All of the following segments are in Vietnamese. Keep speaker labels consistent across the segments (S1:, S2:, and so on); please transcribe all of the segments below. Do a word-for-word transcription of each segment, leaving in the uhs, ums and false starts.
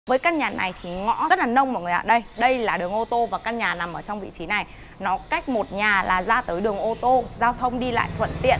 S1: Với căn nhà này thì ngõ rất là nông mọi người ạ. Đây, đây là đường ô tô và căn nhà nằm ở trong vị trí này. Nó cách một nhà là ra tới đường ô tô, giao thông đi lại thuận tiện.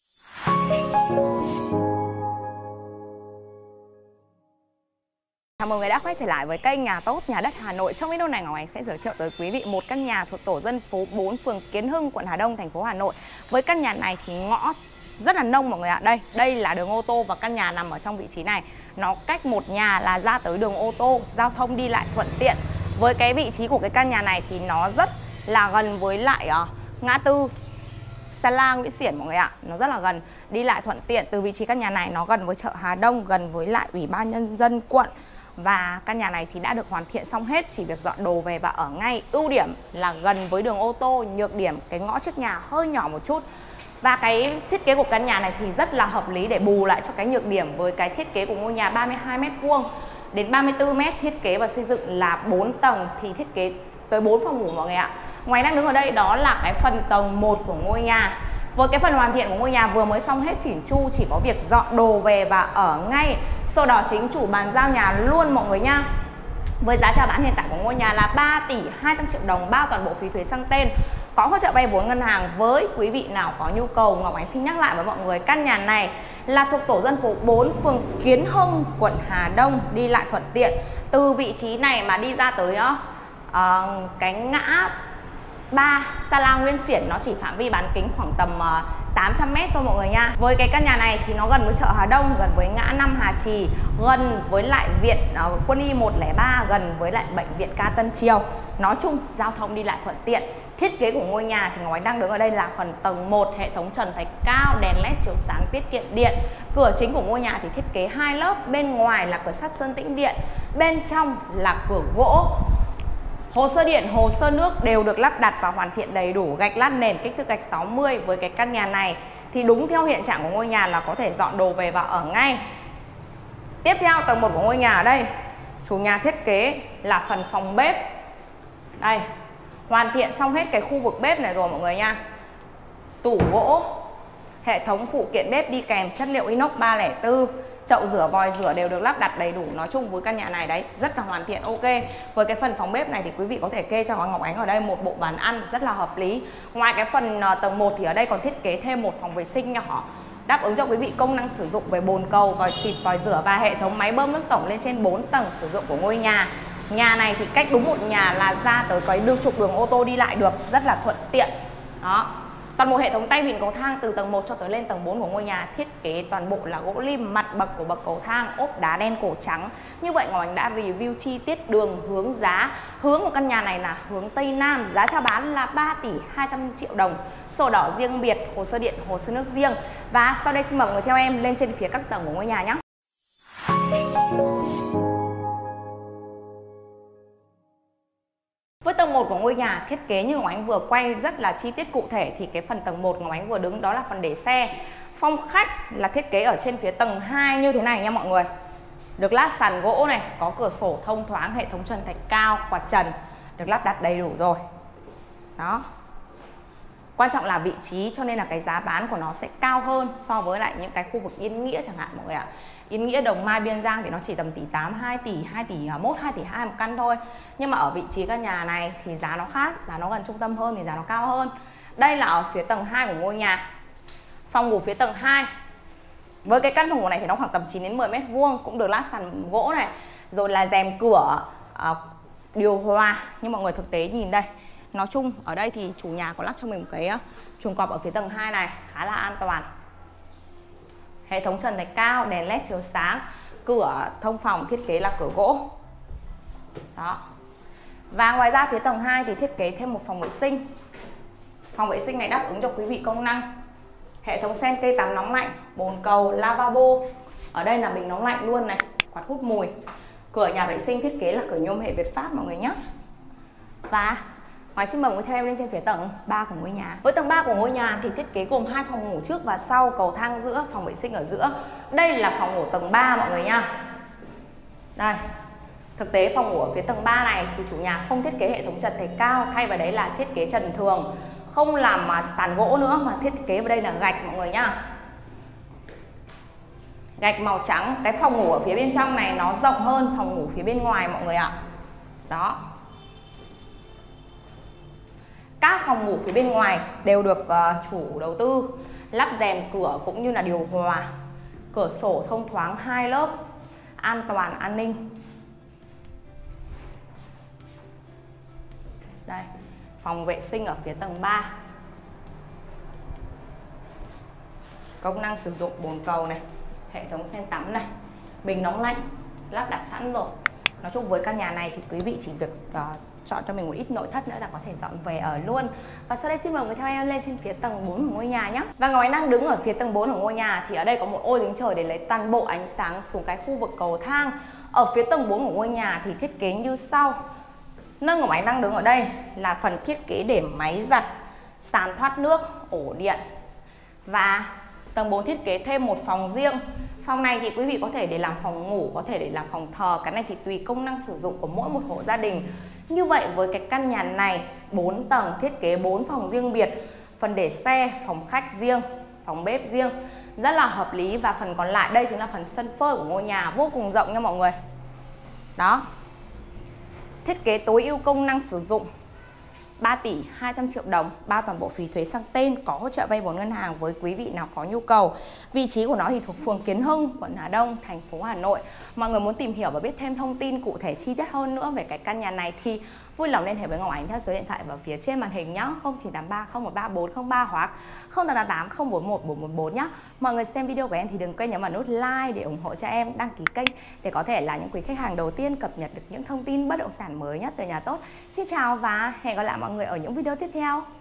S1: Chào mừng người đã quay trở lại với kênh Nhà Tốt Nhà Đất Hà Nội. Trong video này Ngọc Ánh sẽ giới thiệu tới quý vị một căn nhà thuộc tổ dân phố bốn, phường Kiến Hưng, quận Hà Đông, thành phố Hà Nội. Với căn nhà này thì ngõ rất là nông mọi người ạ. Đây, đây là đường ô tô và căn nhà nằm ở trong vị trí này. Nó cách một nhà là ra tới đường ô tô, giao thông đi lại thuận tiện. Với cái vị trí của cái căn nhà này thì nó rất là gần với lại uh, ngã tư Sala Nguyễn Xiển mọi người ạ. Nó rất là gần, đi lại thuận tiện. Từ vị trí căn nhà này nó gần với chợ Hà Đông, gần với lại Ủy ban Nhân dân quận. Và căn nhà này thì đã được hoàn thiện xong hết, chỉ việc dọn đồ về và ở ngay. Ưu điểm là gần với đường ô tô, nhược điểm cái ngõ trước nhà hơi nhỏ một chút. Và cái thiết kế của căn nhà này thì rất là hợp lý để bù lại cho cái nhược điểm với cái thiết kế của ngôi nhà ba mươi hai mét vuông đến ba mươi tư mét, thiết kế và xây dựng là bốn tầng thì thiết kế tới bốn phòng ngủ mọi người ạ. Ngoài đang đứng ở đây đó là cái phần tầng một của ngôi nhà. Với cái phần hoàn thiện của ngôi nhà vừa mới xong hết chỉn chu, chỉ có việc dọn đồ về và ở ngay. Sau đó chính chủ bàn giao nhà luôn mọi người nha. Với giá chào bán hiện tại của ngôi nhà là ba tỷ hai trăm triệu đồng, bao toàn bộ phí thuế sang tên, có hỗ trợ vay vốn ngân hàng. Với quý vị nào có nhu cầu, Ngọc Ánh xin nhắc lại với mọi người, căn nhà này là thuộc tổ dân phố bốn, phường Kiến Hưng, quận Hà Đông, đi lại thuận tiện. Từ vị trí này mà đi ra tới uh, cái ngã ba Sala Nguyễn Xiển, nó chỉ phạm vi bán kính khoảng tầm uh, tám trăm mét thôi mọi người nha. Với cái căn nhà này thì nó gần với chợ Hà Đông, gần với ngã năm Hà Trì, gần với lại viện uh, Quân y một không ba, gần với lại bệnh viện Ca Tân Triều. Nói chung giao thông đi lại thuận tiện. Thiết kế của ngôi nhà thì Ngọc Ánh đang đứng ở đây là phần tầng một, hệ thống trần thạch cao, đèn led chiếu sáng tiết kiệm điện. Cửa chính của ngôi nhà thì thiết kế hai lớp, bên ngoài là cửa sắt sơn tĩnh điện, bên trong là cửa gỗ. Hồ sơ điện, hồ sơ nước đều được lắp đặt và hoàn thiện đầy đủ. Gạch lát nền kích thước gạch sáu mươi. Với cái căn nhà này thì đúng theo hiện trạng của ngôi nhà là có thể dọn đồ về và ở ngay. Tiếp theo tầng một của ngôi nhà ở đây, chủ nhà thiết kế là phần phòng bếp. Đây, hoàn thiện xong hết cái khu vực bếp này rồi mọi người nha. Tủ gỗ, hệ thống phụ kiện bếp đi kèm chất liệu inox ba không bốn, chậu rửa, vòi rửa đều được lắp đặt đầy đủ. Nói chung với căn nhà này đấy rất là hoàn thiện, ok. Với cái phần phòng bếp này thì quý vị có thể kê cho Ngọc Ánh ở đây một bộ bàn ăn rất là hợp lý. Ngoài cái phần tầng một thì ở đây còn thiết kế thêm một phòng vệ sinh nhỏ, đáp ứng cho quý vị công năng sử dụng về bồn cầu, vòi xịt, vòi rửa và hệ thống máy bơm nước tổng lên trên bốn tầng sử dụng của ngôi nhà. Nhà này thì cách đúng một nhà là ra tới cái đường trục đường ô tô đi lại được, rất là thuận tiện. Đó. Toàn bộ hệ thống tay vịn cầu thang từ tầng một cho tới lên tầng bốn của ngôi nhà thiết kế toàn bộ là gỗ lim, mặt bậc của bậc cầu thang ốp đá đen cổ trắng. Như vậy Ngọc Ánh đã review chi tiết đường, hướng, giá. Hướng của căn nhà này là hướng Tây Nam, giá chào bán là ba tỷ hai trăm triệu đồng, sổ đỏ riêng biệt, hồ sơ điện, hồ sơ nước riêng. Và sau đây xin mời mọi người theo em lên trên phía các tầng của ngôi nhà nhé. Với tầng một của ngôi nhà thiết kế như Ngọc Ánh vừa quay rất là chi tiết cụ thể, thì cái phần tầng một Ngọc Ánh vừa đứng đó là phần để xe. Phòng khách là thiết kế ở trên phía tầng hai như thế này nha mọi người. Được lát sàn gỗ này, có cửa sổ thông thoáng, hệ thống trần thạch cao, quạt trần được lắp đặt đầy đủ rồi. Đó. Quan trọng là vị trí, cho nên là cái giá bán của nó sẽ cao hơn so với lại những cái khu vực Yên Nghĩa chẳng hạn mọi người ạ. Yên Nghĩa, Đồng Mai, Biên Giang thì nó chỉ tầm tỷ tám, hai tỷ, hai tỷ mốt, hai tỷ hai một căn thôi. Nhưng mà ở vị trí căn nhà này thì giá nó khác, giá nó gần trung tâm hơn thì giá nó cao hơn. Đây là ở phía tầng hai của ngôi nhà. Phòng ngủ phía tầng hai. Với cái căn phòng ngủ này thì nó khoảng tầm chín đến mười mét vuông, cũng được lát sàn gỗ này, rồi là rèm cửa, uh, điều hòa. Nhưng mọi người thực tế nhìn đây, nói chung ở đây thì chủ nhà có lắp cho mình một cái chuồng cọp ở phía tầng hai này khá là an toàn. Hệ thống trần thạch cao, đèn led chiếu sáng, cửa thông phòng thiết kế là cửa gỗ. Đó. Và ngoài ra phía tầng hai thì thiết kế thêm một phòng vệ sinh. Phòng vệ sinh này đáp ứng cho quý vị công năng hệ thống sen cây tắm nóng lạnh, bồn cầu, lavabo. Ở đây là bình nóng lạnh luôn này, quạt hút mùi. Cửa nhà vệ sinh thiết kế là cửa nhôm hệ Việt Pháp mọi người nhé. Và Ngoài xin mời mọi người theo em lên trên phía tầng ba của ngôi nhà. Với tầng ba của ngôi nhà thì thiết kế gồm hai phòng ngủ trước và sau, cầu thang giữa, phòng vệ sinh ở giữa. Đây là phòng ngủ tầng ba mọi người nha. Đây. Thực tế phòng ngủ ở phía tầng ba này thì chủ nhà không thiết kế hệ thống trần thạch cao, thay vào đấy là thiết kế trần thường, không làm mà sàn gỗ nữa mà thiết kế vào đây là gạch mọi người nhá. Gạch màu trắng. Cái phòng ngủ ở phía bên trong này nó rộng hơn phòng ngủ phía bên ngoài mọi người ạ. Đó. Các phòng ngủ phía bên ngoài đều được uh, chủ đầu tư lắp rèm cửa cũng như là điều hòa, cửa sổ thông thoáng hai lớp, an toàn an ninh. Đây, phòng vệ sinh ở phía tầng ba. Công năng sử dụng bồn cầu này, hệ thống sen tắm này, bình nóng lạnh lắp đặt sẵn rồi. Nói chung với căn nhà này thì quý vị chỉ việc uh, chọn cho mình một ít nội thất nữa là có thể dọn về ở luôn. Và sau đây xin mời người theo em lên trên phía tầng bốn của ngôi nhà nhé. Và Ngọc Ánh đang đứng ở phía tầng bốn của ngôi nhà thì ở đây có một ô giếng trời để lấy toàn bộ ánh sáng xuống cái khu vực cầu thang. Ở phía tầng bốn của ngôi nhà thì thiết kế như sau. Nơi Ngọc Ánh đang đứng ở đây là phần thiết kế để máy giặt, sàn thoát nước, ổ điện. Và tầng bốn thiết kế thêm một phòng riêng. Phòng này thì quý vị có thể để làm phòng ngủ, có thể để làm phòng thờ. Cái này thì tùy công năng sử dụng của mỗi một hộ gia đình. Như vậy với cái căn nhà này bốn tầng thiết kế bốn phòng riêng biệt, phần để xe, phòng khách riêng, phòng bếp riêng, rất là hợp lý. Và phần còn lại đây chính là phần sân phơi của ngôi nhà, vô cùng rộng nha mọi người. Đó. Thiết kế tối ưu công năng sử dụng ba tỷ hai trăm triệu đồng, bao toàn bộ phí thuế sang tên, có hỗ trợ vay vốn ngân hàng với quý vị nào có nhu cầu. Vị trí của nó thì thuộc phường Kiến Hưng, quận Hà Đông, thành phố Hà Nội. Mọi người muốn tìm hiểu và biết thêm thông tin cụ thể chi tiết hơn nữa về cái căn nhà này thì vui lòng liên hệ với Ngọc Ánh theo số điện thoại vào phía trên màn hình nhé, không chín tám ba không một ba bốn không ba hoặc không tám tám tám không bốn một bốn một bốn nhé. Mọi người xem video của em thì đừng quên nhấn vào nút like để ủng hộ cho em, đăng ký kênh để có thể là những quý khách hàng đầu tiên cập nhật được những thông tin bất động sản mới nhất từ nhà tốt. Xin chào và hẹn gặp lại mọi người ở những video tiếp theo.